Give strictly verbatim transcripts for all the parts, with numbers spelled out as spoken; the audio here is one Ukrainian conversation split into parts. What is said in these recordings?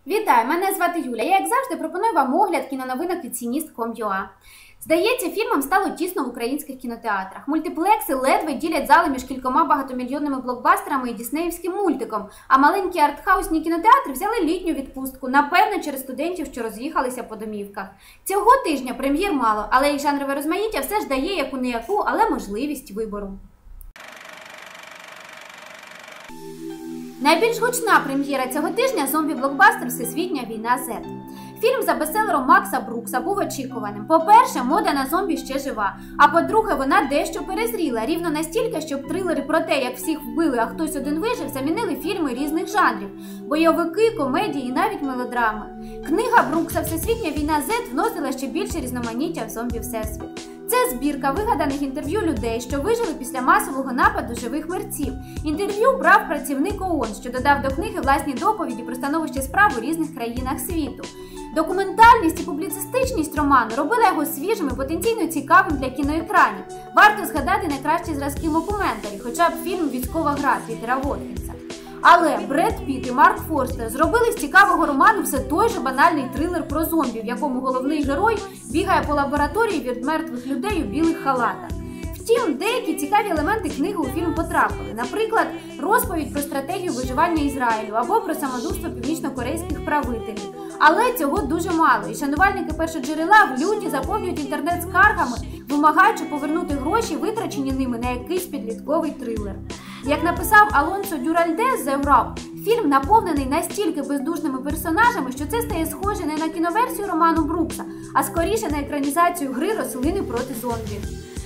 Вітаю! Мене звати Юля. Я, як завжди, пропоную вам огляд кіноновинок від сініст крапка ком крапка ю а. Здається, фільмам стало тісно в українських кінотеатрах. Мультиплекси ледве ділять зали між кількома багатомільйонними блокбастерами і діснеївським мультиком, а маленькі артхаусні кінотеатри взяли літню відпустку, напевно, через студентів, що роз'їхалися по домівках. Цього тижня прем'єр мало, але їх жанрове розмаїття все ж дає яку-не-яку, але можливість вибору. Найбільш гучна прем'єра цього тижня – зомбі-блокбастер «Всесвітня війна Зет». Фільм за бестселером Макса Брукса був очікуваним. По-перше, мода на зомбі ще жива, а по-друге, вона дещо перезріла, рівно настільки, щоб трилери про те, як всіх вбили, а хтось один вижив, замінили фільми різних жанрів – бойовики, комедії і навіть мелодрами. Книга Брукса «Всесвітня війна Зет» вносила ще більше різноманіття в зомбі-всесвіт. Це збірка вигаданих інтерв'ю людей, що вижили після масового нападу живих мерців. Інтерв'ю брав працівник ООН, що додав до книги власні доповіді про становище справ у різних країнах світу. Документальність і публіцистичність роману робили його свіжим і потенційно цікавим для кіноекранів. Варто згадати найкращі зразки мокументарі, хоча б фільм «Військова гра» Пітера Воткінса. Але Бред Піт і Марк Форстер зробили з цікавого роману все той же банальний трилер про зомбі, в якому головний герой бігає по лабораторії від мертвих людей у білих халатах. Втім, деякі цікаві елементи книги у фільм потрапили. Наприклад, розповідь про стратегію виживання Ізраїлю або про самодурство північно-корейських правителів. Але цього дуже мало, і шанувальники першоджерела в люті заповнюють інтернет скаргами, вимагаючи повернути гроші, витрачені ними на якийсь підлітковий трилер. Як написав Алонсо Дюральде з The Wrap, фільм наповнений настільки бездушними персонажами, що це стає схоже не на кіноверсію роману Брукса, а скоріше на екранізацію гри «Рослини проти зомбі».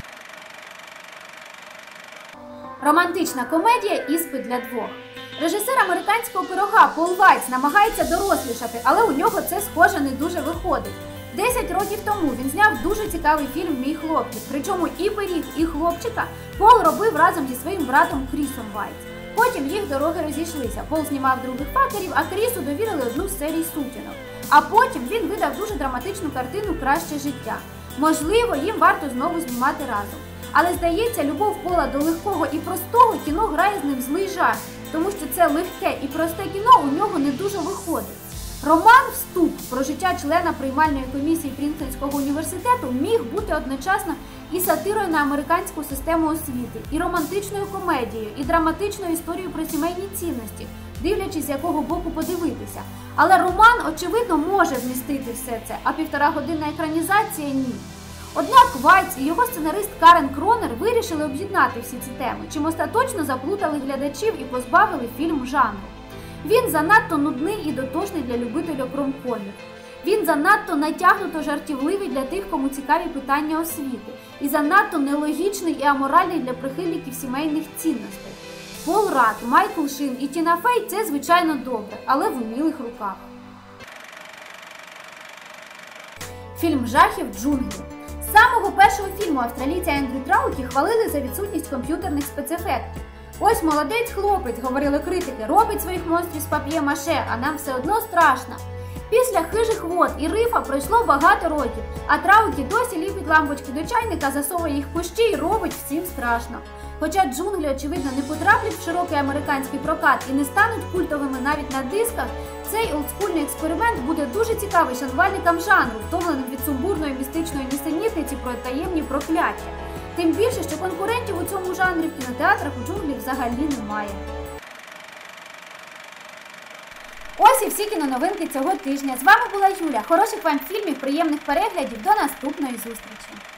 Романтична комедія «Іспит для двох». Режисер американського пирога Пол Вайц намагається дорослішати, але у нього це, схоже, не дуже виходить. Десять років тому він зняв дуже цікавий фільм «Мій хлопчик», причому і пиріг, і хлопчика Пол робив разом зі своїм братом Крісом Вайц. Потім їх дороги розійшлися. Пол знімав других факерів, а Крісу довірили одну з серій сутінок. А потім він видав дуже драматичну картину «Краще життя». Можливо, їм варто знову знімати разом. Але, здається, любов Пола до легкого і простого кіно грає з ним злий жарт, тому що це легке і просте кіно у нього не дуже виходить. Роман «Вступ» про життя члена приймальної комісії Принстонського університету міг бути одночасно і сатирою на американську систему освіти, і романтичною комедією, і драматичною історією про сімейні цінності, дивлячись, з якого боку подивитися. Але роман, очевидно, може вмістити все це, а півторагодинна екранізація – ні. Однак Вайц і його сценарист Карен Кронер вирішили об'єднати всі ці теми, чим остаточно заплутали глядачів і позбавили фільм жанру. Він занадто нудний і дотошний для любителів ромкомів. Він занадто натягнуто жартівливий для тих, кому цікаві питання освіти. І занадто нелогічний і аморальний для прихильників сімейних цінностей. Пол Радд, Майкл Шин і Тіна Фей – це, звичайно, добре, але в умілих руках. Фільм жахів «Джунглі». З самого першого фільму австралійця Ендрю Трауті хвалили за відсутність комп'ютерних спецефектів. «Ось молодець хлопець», – говорили критики, – «робить своїх монстрів з пап'є-маше, а нам все одно страшно». Після «Хижих вод» і «Рифа» пройшло багато років, а Трауті досі ліпить лампочки до чайника, засовує їх в кущі і робить всім страшно. Хоча «Джунглі», очевидно, не потраплять в широкий американський прокат і не стануть культовими навіть на дисках, цей олдскульний експеримент буде дуже цікавий шанувальникам жанру, втомленим від сумбурної містичної нісенітниці про таємні прокляття. Тим більше, що конкурентів у цьому жанрі в кінотеатрах у «Джунглі» взагалі немає. Ось і всі кіноновинки цього тижня. З вами була Юля. Хороших вам фільмів, приємних переглядів. До наступної зустрічі!